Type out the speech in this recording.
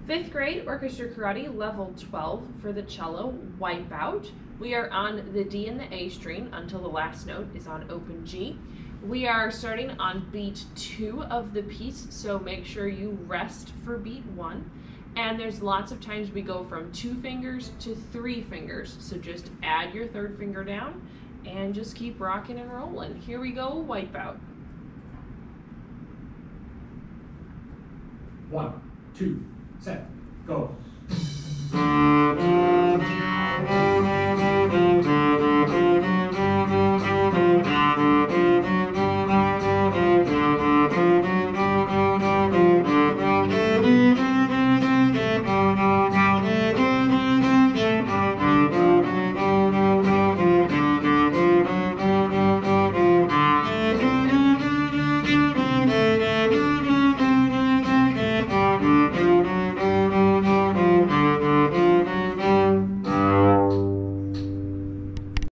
Fifth grade orchestra karate level 12 for the cello, Wipeout. We are on the D and the A string until the last note is on open G. We are starting on beat 2 of the piece, so make sure you rest for beat 1. And there's lots of times we go from 2 fingers to 3 fingers, so just add your 3rd finger down and just keep rocking and rolling. Here we go, Wipeout. 1, 2, set, go.